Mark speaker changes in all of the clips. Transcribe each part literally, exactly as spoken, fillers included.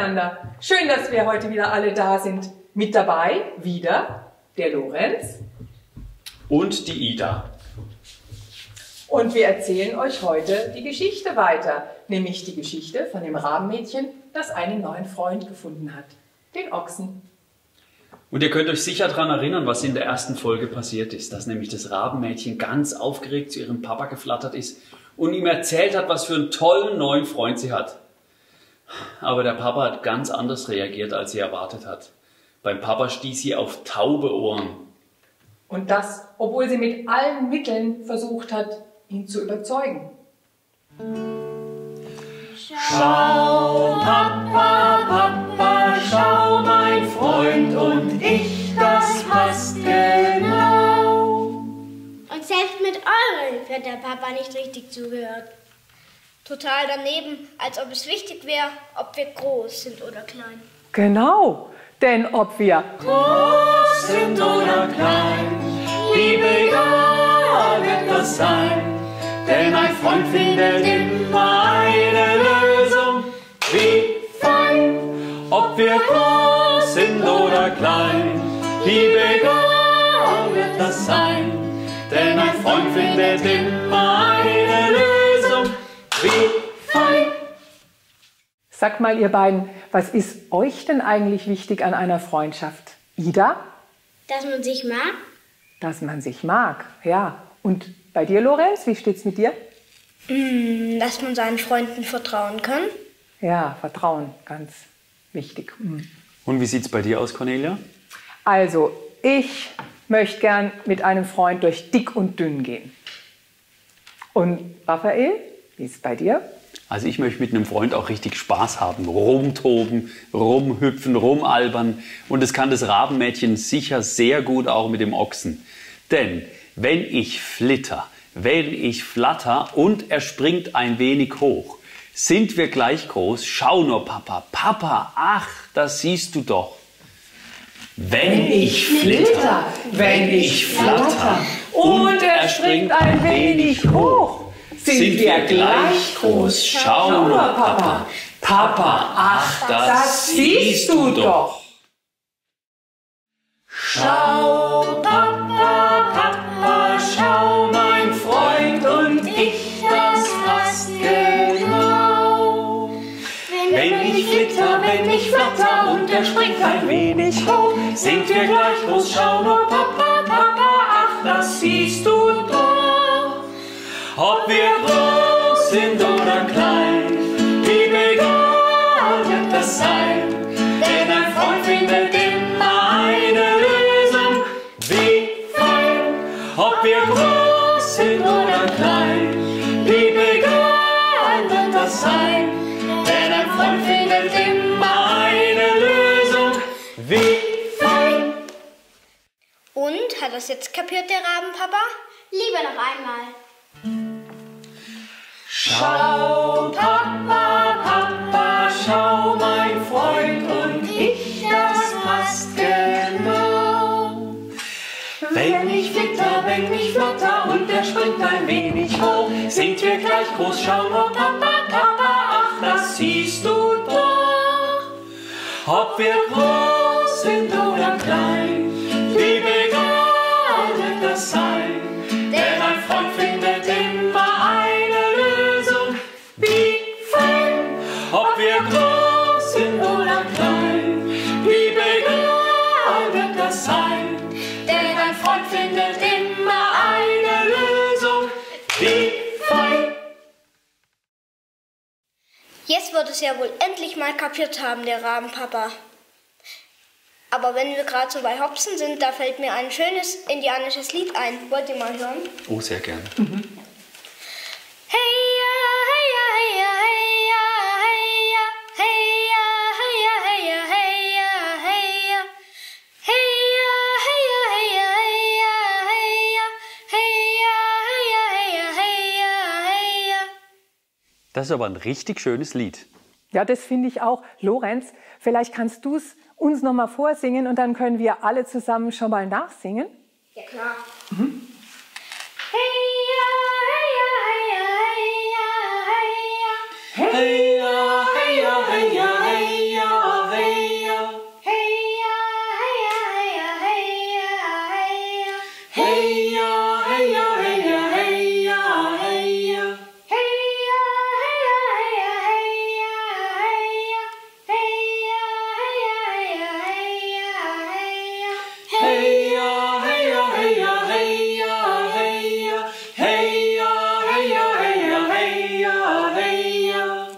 Speaker 1: miteinander. Schön, dass wir heute wieder alle da sind. Mit dabei wieder der Lorenz.
Speaker 2: Und die Ida.
Speaker 1: Und wir erzählen euch heute die Geschichte weiter. Nämlich die Geschichte von dem Rabenmädchen, das einen neuen Freund gefunden hat. Den Ochsen.
Speaker 2: Und ihr könnt euch sicher daran erinnern, was in der ersten Folge passiert ist. Dass nämlich das Rabenmädchen ganz aufgeregt zu ihrem Papa geflattert ist und ihm erzählt hat, was für einen tollen neuen Freund sie hat. Aber der Papa hat ganz anders reagiert, als sie erwartet hat. Beim Papa stieß sie auf taube Ohren.
Speaker 1: Und das, obwohl sie mit allen Mitteln versucht hat, ihn zu überzeugen.
Speaker 3: Schau, Papa, Papa, schau, mein Freund und ich, das passt genau.
Speaker 4: Und selbst mit eurer Hilfe hat der Papa nicht richtig zugehört. Total daneben, als ob es wichtig wäre, ob wir groß sind oder klein.
Speaker 1: Genau, denn ob wir
Speaker 3: Groß sind oder klein, wie egal wird das sein. Denn ein Freund findet immer eine Lösung, wie fein. Ob wir groß sind oder klein, wie egal wird das sein. Denn ein Freund findet immer eine Lösung, wie fein.
Speaker 1: Sagt mal, ihr beiden, was ist euch denn eigentlich wichtig an einer Freundschaft? Ida?
Speaker 4: Dass man sich mag?
Speaker 1: Dass man sich mag, ja. Und bei dir, Lorenz, wie steht's mit dir?
Speaker 4: Mm, dass man seinen Freunden vertrauen kann.
Speaker 1: Ja, Vertrauen, ganz wichtig. Mhm.
Speaker 2: Und wie sieht's bei dir aus, Cornelia?
Speaker 1: Also, ich möchte gern mit einem Freund durch dick und dünn gehen. Und Raphael, wie ist es bei dir?
Speaker 2: Also ich möchte mit einem Freund auch richtig Spaß haben. Rumtoben, rumhüpfen, rumalbern. Und das kann das Rabenmädchen sicher sehr gut auch mit dem Ochsen. Denn wenn ich flitter, wenn ich flatter und er springt ein wenig hoch, sind wir gleich groß. Schau nur, Papa, Papa, ach, das siehst du doch. Wenn ich flitter, wenn ich flatter und er springt ein wenig hoch, sind wir gleich groß. Schau nur, Papa, Papa, ach, das siehst du doch.
Speaker 3: Schau, Papa, Papa, schau, mein Freund und ich, das passt genau. Wenn ich flitter, wenn ich flatter und er springt ein wenig hoch, sind wir gleich groß. Schau nur, Papa, Papa, ach, das siehst du doch. Ob wir groß sind oder klein, wie egal wird das sein, denn ein Freund findet immer eine Lösung, wie fein. Ob wir groß sind oder klein, wie egal wird das sein, denn ein Freund findet immer eine Lösung, wie fein.
Speaker 4: Und, hat das jetzt kapiert, der Rabenpapa? Lieber noch einmal.
Speaker 3: Schau, Papa, Papa, schau, mein Freund und ich, das passt genau. Wenn ich flitter, wenn ich flatter und er springt ein wenig hoch, sind wir gleich groß. Schau nur, Papa, Papa, ach, das siehst du doch. Ob wir groß sind oder klein, wie egal wird das sein, denn ein Freund findet immer eine Lösung, wie fein. Ob wir groß sind oder klein, wie egal wird das sein, denn ein Freund findet immer eine Lösung, wie fein.
Speaker 4: Jetzt wird es ja wohl endlich mal kapiert haben, der Rabenpapa. Aber wenn wir gerade so bei Hopsen sind, da fällt mir ein schönes indianisches Lied ein. Wollt ihr mal hören?
Speaker 2: Oh, sehr gerne.
Speaker 4: Mhm. Hey ja, hey ja, hey ja, hey ja, hey ja, hey ja, hey ja, hey ja, hey ja, hey ja, hey ja, hey ja, hey ja, hey ja, hey ja, hey ja, hey ja, hey ja, hey ja.
Speaker 2: Das ist aber ein richtig schönes Lied.
Speaker 1: Ja, das finde ich auch. Lorenz, vielleicht kannst du es uns noch mal vorsingen und dann können wir alle zusammen schon mal nachsingen.
Speaker 4: Ja, klar.
Speaker 1: Mhm.
Speaker 4: Hey ja, hey ja, hey ja, hey ja, hey ja.
Speaker 3: Hey ja, hey ja, hey ja, hey ja, Hey ja, hey ja, hey ja, hey ja, hey ja. Hey ja, hey ja, hey ja, hey ja, hey ja. Hey ja, hey ja, hey ja, hey ja, hey ja.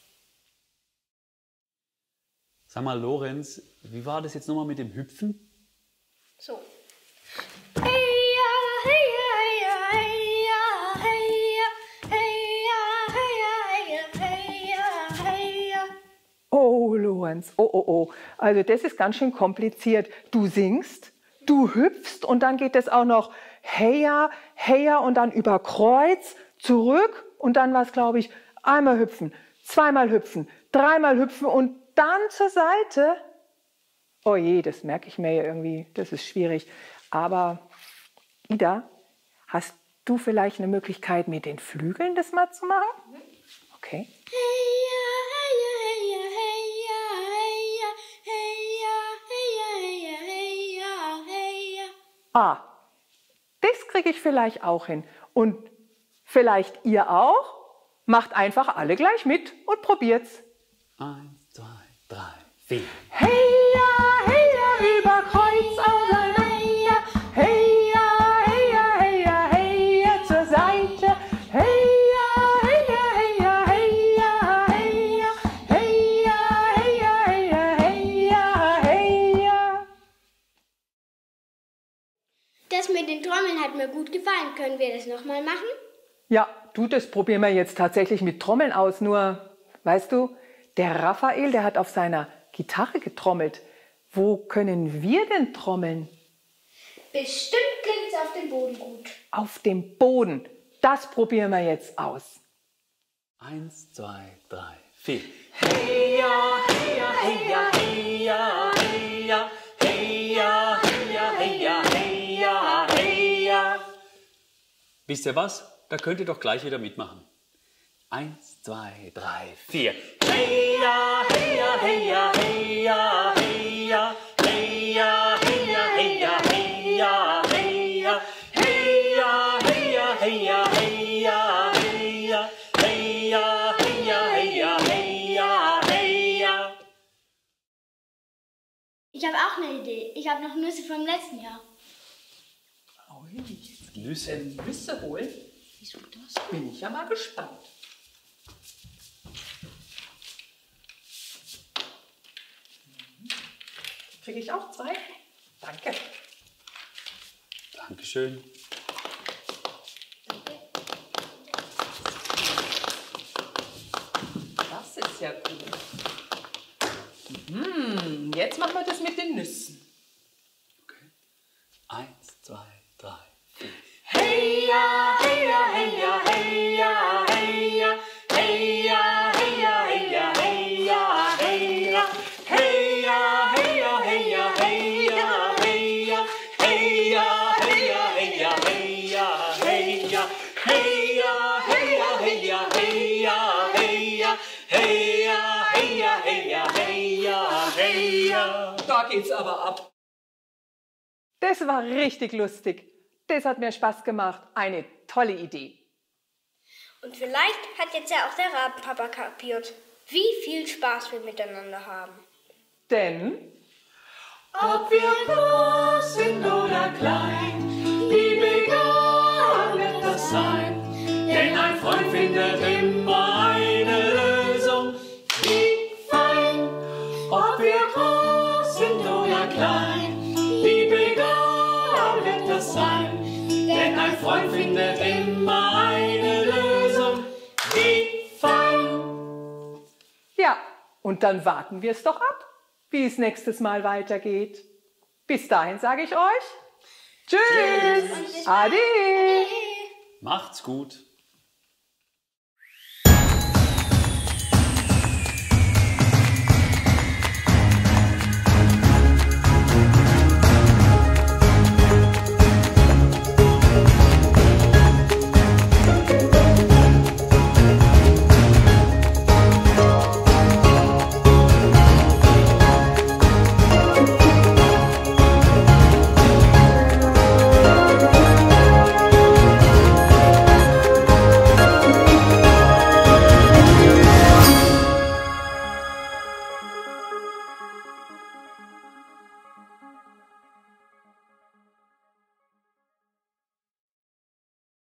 Speaker 2: Sag mal, Lorenz, wie war das jetzt nochmal mit dem Hüpfen?
Speaker 4: So. Hey ja, hey ja, hey ja, hey ja, hey ja, hey ja, hey ja, hey ja, hey ja.
Speaker 1: Oh, Lorenz, oh, oh, oh. Also das ist ganz schön kompliziert. Du singst, du hüpfst und dann geht es auch noch heya, heya und dann über Kreuz, zurück und dann war es, glaube ich, einmal hüpfen, zweimal hüpfen, dreimal hüpfen und dann zur Seite. Oh je, das merke ich mir ja irgendwie, das ist schwierig. Aber Ida, hast du vielleicht eine Möglichkeit, mit den Flügeln das mal zu machen? Okay. Ah, das kriege ich vielleicht auch hin. Und vielleicht ihr auch? Macht einfach alle gleich mit und probiert's.
Speaker 2: Eins, zwei, drei, vier.
Speaker 1: Hey ja, hey ja, über Kreuz auseinander. Hey ja, hey ja, hey ja, hey ja, zur Seite. Hey ja, hey ja, hey ja, hey ja, hey ja. Hey ja, hey ja, hey ja, hey ja, hey ja.
Speaker 4: Das mit den Trommeln hat mir gut gefallen. Können wir das nochmal machen?
Speaker 1: Ja, du, das probieren wir jetzt tatsächlich mit Trommeln aus. Nur, weißt du, der Raphael, der hat auf seiner Gitarre getrommelt. Wo können wir denn trommeln?
Speaker 4: Bestimmt klingt es auf dem Boden gut.
Speaker 1: Auf dem Boden. Das probieren wir jetzt aus.
Speaker 2: Eins, zwei, drei, vier.
Speaker 3: Hey ja, hey ja, hey ja, hey ja, hey ja. Hey ja, hey ja, hey ja, hey ja, hey ja.
Speaker 2: Wisst ihr was? Da könnt ihr doch gleich wieder mitmachen. Eins, zwei, drei, vier.
Speaker 3: Hey ja, hey ja, hey ja, hey ja, hey ja. Hey ja, hey ja, hey ja, hey ja, hey ja. Hey ja, hey ja, hey ja, hey ja, hey ja. Hey ja, hey ja, hey ja, hey ja, hey ja.
Speaker 4: Ich habe auch eine Idee. Ich habe noch Nüsse vom letzten Jahr.
Speaker 1: Ui,
Speaker 2: Nüsse.
Speaker 1: Nüsse holen?
Speaker 4: Wieso das?
Speaker 1: Bin ich ja mal gespannt. Kriege ich auch zwei? Danke.
Speaker 2: Dankeschön.
Speaker 1: Das ist ja cool. Mhm, jetzt machen wir das mit den Nüssen.
Speaker 2: Okay. Eins, zwei, drei, vier.
Speaker 3: Hey ja, hey ja, hey ja, hey ja, hey ja. Hey ja, hey ja, hey ja, hey ja, hey ja. Hey ja, hey ja, hey ja, hey ja, hey ja. Hey ja, hey ja, hey ja, hey ja, hey ja. Hey ja, hey ja, hey ja, hey ja, hey ja. Hey ja, hey ja, hey ja, hey ja, hey ja.
Speaker 1: Da geht's aber ab. Das war richtig lustig. Das hat mir Spaß gemacht. Eine tolle Idee.
Speaker 4: Und vielleicht hat jetzt ja auch der Rabenpapa kapiert, wie viel Spaß wir miteinander haben.
Speaker 1: Denn
Speaker 3: Ob wir groß sind oder klein, wie egal wird das sein. Denn ein Freund findet immer eine Lösung, wie fein. Ob wir groß sind oder klein, wie egal wird das sein. Denn ein Freund findet immer eine Lösung, wie fein.
Speaker 1: ja, und dann warten wir es doch ab, wie es nächstes Mal weitergeht. Bis dahin sage ich euch Tschüss,
Speaker 4: Und bis
Speaker 1: Ade.
Speaker 4: bald.
Speaker 2: Macht's gut.